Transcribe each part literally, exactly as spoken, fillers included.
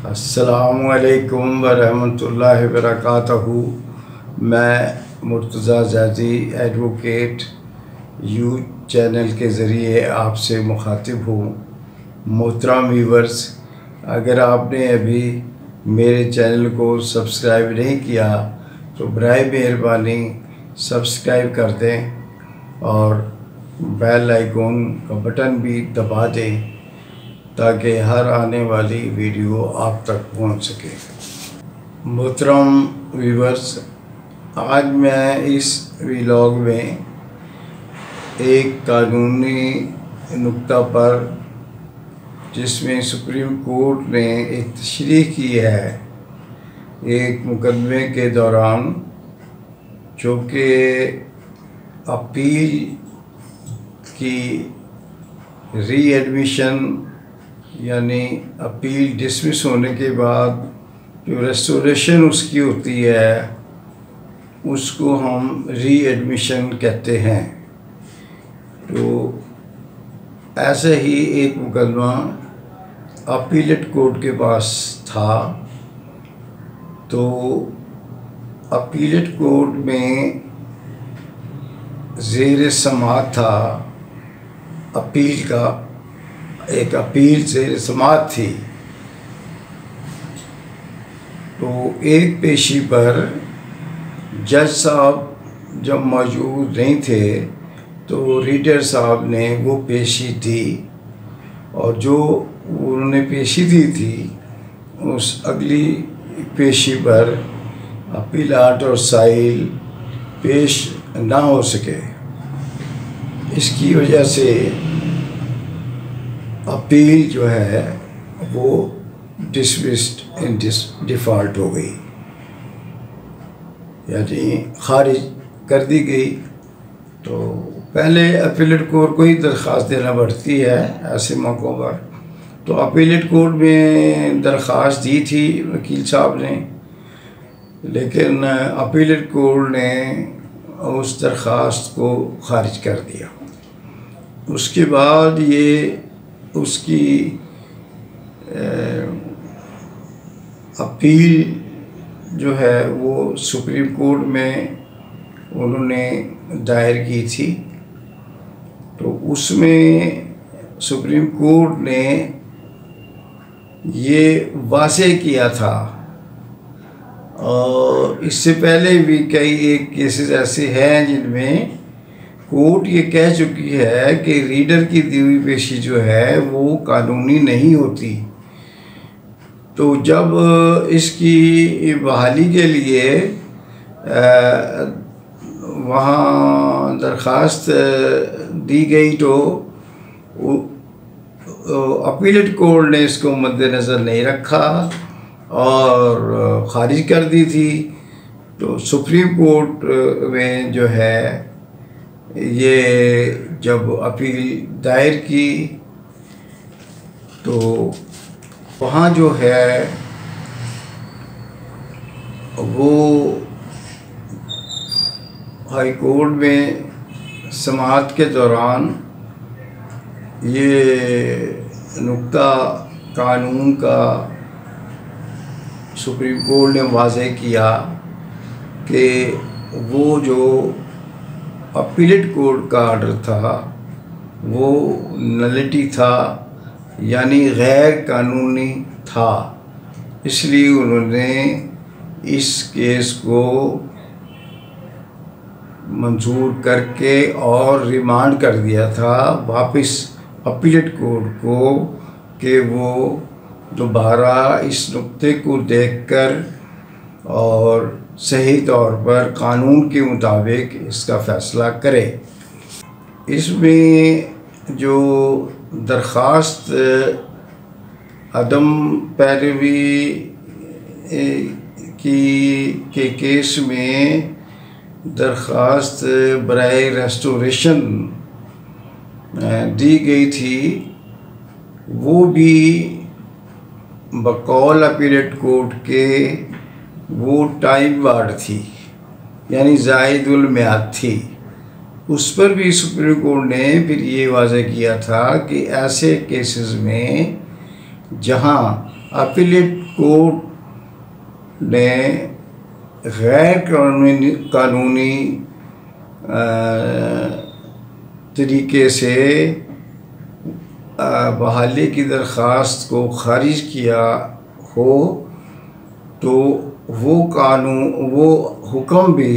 अस्सलामुअलैकुम वरहमतुल्लाहि वबरकातुहू। मैं मुर्तज़ा ज़ैदी एडवोकेट यू चैनल के ज़रिए आपसे मुखातिब हूँ। मोहतरम व्यूअर्स, अगर आपने अभी मेरे चैनल को सब्सक्राइब नहीं किया तो बराए मेहरबानी सब्सक्राइब कर दें और बेल आइकॉन का बटन भी दबा दें ताकि हर आने वाली वीडियो आप तक पहुंच सके। मोहतरम व्यूअर्स, आज मैं इस व्लॉग में एक कानूनी नुक्ता पर, जिसमें सुप्रीम कोर्ट ने एक तशरीह की है एक मुकदमे के दौरान, जो कि अपील की री एडमिशन यानी अपील डिसमिस होने के बाद जो रेस्टोरेशन उसकी होती है उसको हम री एडमिशन कहते हैं। तो ऐसे ही एक मुकदमा अपीलेट कोर्ट के पास था। तो अपीलेट कोर्ट में ज़ेर समाअत था, अपील का एक अपील से समाअत थी। तो एक पेशी पर जज साहब जब मौजूद नहीं थे तो रीडर साहब ने वो पेशी दी, और जो उन्होंने पेशी दी थी उस अगली पेशी पर अपीलात और साइल पेश ना हो सके। इसकी वजह से अपील जो है वो डिसमिस्ड इन डिफ़ॉल्ट हो गई, यानी खारिज कर दी गई। तो पहले अपीलेट कोर्ट को ही दरख्वास्त देना पड़ती है ऐसे मौक़ों पर। तो अपीलेट कोर्ट में दरख्वास्त दी थी वकील साहब ने, लेकिन अपीलेट कोर्ट ने उस दरख्वास्त को खारिज कर दिया। उसके बाद ये उसकी अपील जो है वो सुप्रीम कोर्ट में उन्होंने दायर की थी। तो उसमें सुप्रीम कोर्ट ने ये वाज़ेह किया था, और इससे पहले भी कई एक केसेस ऐसे हैं जिनमें कोर्ट ये कह चुकी है कि रीडर की दी हुई पेशी जो है वो कानूनी नहीं होती। तो जब इसकी बहाली के लिए वहाँ दरख्वास्त दी गई तो अपीलेट कोर्ट ने इसको मद्देनज़र नहीं रखा और ख़ारिज कर दी थी। तो सुप्रीम कोर्ट में जो है ये जब अपील दायर की तो वहाँ जो है वो हाई कोर्ट में समाअत के दौरान ये नुक्ता कानून का सुप्रीम कोर्ट ने वाज़ेह किया कि वो जो अपीलेट कोर्ट का आर्डर था वो नलिटी था, यानी गैर कानूनी था। इसलिए उन्होंने इस केस को मंजूर करके और रिमांड कर दिया था वापस अपीलेट कोर्ट को कि वो दोबारा इस नुक्ते को देखकर और सही तौर पर कानून के मुताबिक इसका फ़ैसला करे। इसमें जो दरख्वास्त अदम पैरवी की के केस में दरख्वास्त बराए रेस्टोरेशन दी गई थी, वो भी बकौल अपीलेट कोर्ट के वो टाइम वार्ड थी, यानी ज़ायदुल मियाद थी। उस पर भी सुप्रीम कोर्ट ने फिर ये वाज़ेह किया था कि ऐसे केसेस में जहां अपीलेट कोर्ट ने गैर कानूनी कानूनी तरीके से बहाली की दरख्वास्त को खारिज किया हो तो वो कानून वो हुक्म भी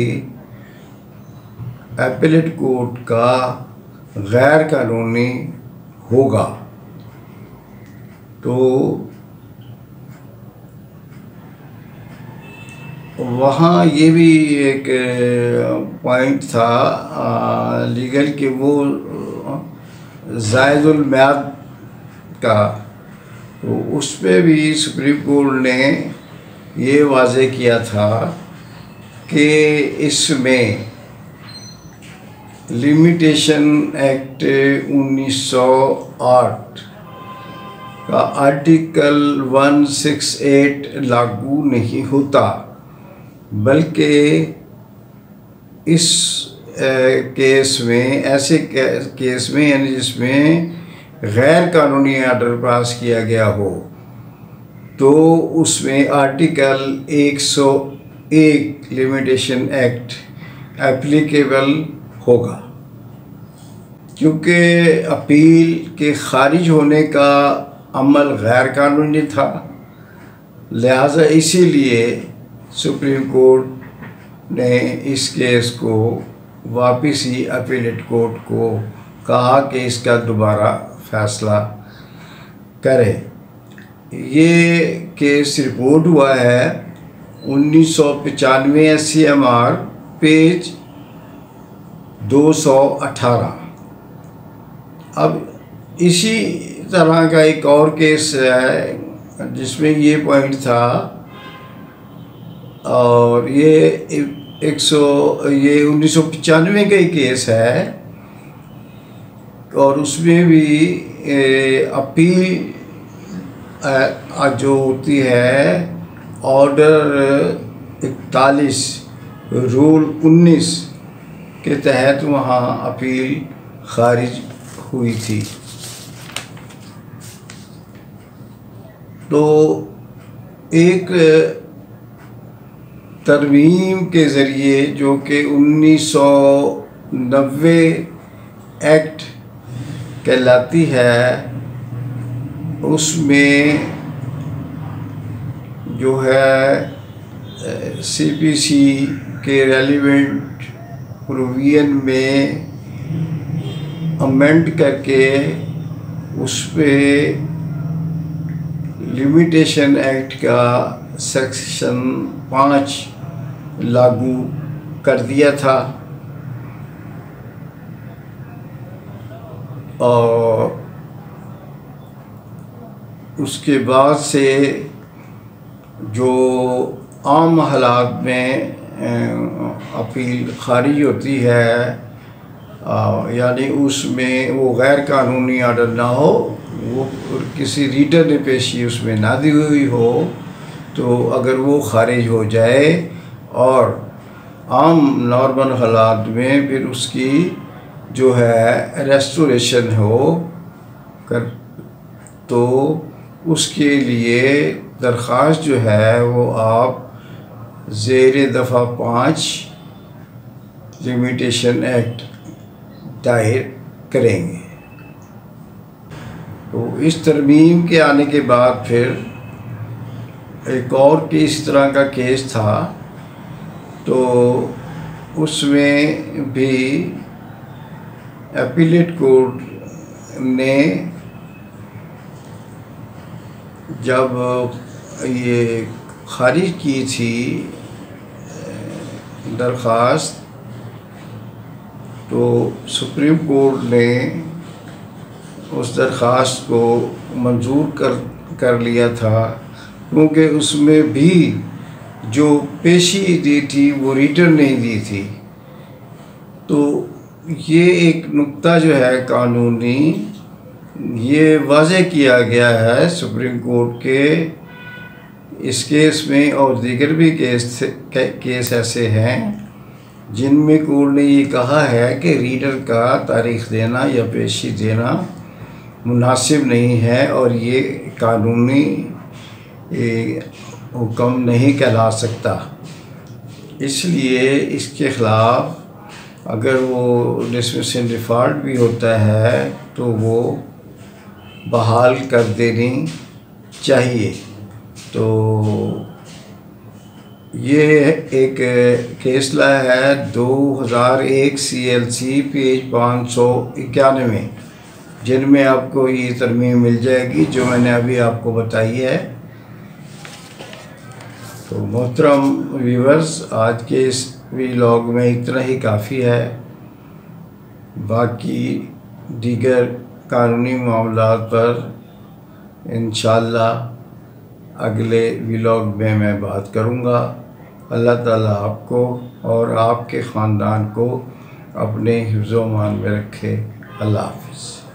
अपीलेट कोर्ट का गैर कानूनी होगा। तो वहाँ ये भी एक पॉइंट था आ, लीगल कि वो ज़ायदुल म्याद का, तो उस पर भी सुप्रीम कोर्ट ने ये वाज़े किया था कि इसमें लिमिटेशन एक्ट उन्नीस सौ आठ का आर्टिकल एक सौ अड़सठ लागू नहीं होता, बल्कि इस केस में ऐसे केस में यानी जिसमें गैर कानूनी आर्डर पास किया गया हो तो उसमें आर्टिकल एक सौ एक लिमिटेशन एक्ट एप्लीकेबल होगा। क्योंकि अपील के खारिज होने का अमल गैर कानूनी था, लिहाजा इसीलिए सुप्रीम कोर्ट ने इस केस को वापस ही अपीलेट कोर्ट को कहा कि इसका दोबारा फैसला करे। ये केस रिपोर्ट हुआ है उन्नीस सौ पचानवे S C M R page दो सौ अठारह। अब इसी तरह का एक और केस है जिसमें ये पॉइंट था, और ये एक सौ ये उन्नीस सौ पचानवे का ही केस है, और उसमें भी अपील जो होती है ऑर्डर इकतालीस रूल उन्नीस के तहत वहाँ अपील खारिज हुई थी। तो एक तरमीम के ज़रिए जो कि उन्नीस सौ नब्बे एक्ट कहलाती है, उसमें जो है सी पी सी के रेलिवेंट प्रोविजन में अमेंड करके उस पे लिमिटेशन एक्ट का सेक्शन पाँच लागू कर दिया था, और उसके बाद से जो आम हालात में अपील खारिज होती है, यानी उसमें वो गैर कानूनी आर्डर ना हो, वो किसी रीडर ने पेशी उसमें ना दी हुई हो, तो अगर वो खारिज हो जाए और आम नॉर्मल हालात में फिर उसकी जो है रेस्टोरेशन हो कर, तो उसके लिए दरख्वास्त जो है वो आप ज़ेर दफ़ा पाँच लिमिटेशन एक्ट दायर करेंगे। तो इस तरमीम के आने के बाद फिर एक और केस तरह का केस था, तो उसमें भी अपीलेट कोर्ट ने जब ये खारिज की थी दरख्वास्त, तो सुप्रीम कोर्ट ने उस दरख्वास्त को मंजूर कर कर लिया था, क्योंकि उसमें भी जो पेशी दी थी वो रीडर नहीं दी थी। तो ये एक नुक्ता जो है कानूनी, ये वाज़े किया गया है सुप्रीम कोर्ट के इस केस में, और दीगर भी केस केस ऐसे हैं जिनमें कोर्ट ने ये कहा है कि रीडर का तारीख़ देना या पेशी देना मुनासिब नहीं है, और ये कानूनी ये हुक्म नहीं कहला सकता। इसलिए इसके ख़िलाफ़ अगर वो डिसमिसल डिफ़ॉल्ट भी होता है तो वो बहाल कर देनी चाहिए। तो ये एक फैसला है दो हज़ार एक सी एल सी पेज पाँच सौ इक्यानवे, जिनमें आपको ये तरमीम मिल जाएगी जो मैंने अभी आपको बताई है। तो मोहतरम व्यूअर्स, आज के इस व्लॉग में इतना ही काफ़ी है। बाकी दीगर कानूनी मामलात पर इंशाअल्लाह अगले व्लॉग में मैं बात करूँगा। अल्लाह ताला आपको और आपके ख़ानदान को अपने हिफ्ज़-ओ-मान में रखे। अल्लाह हाफ़िज़।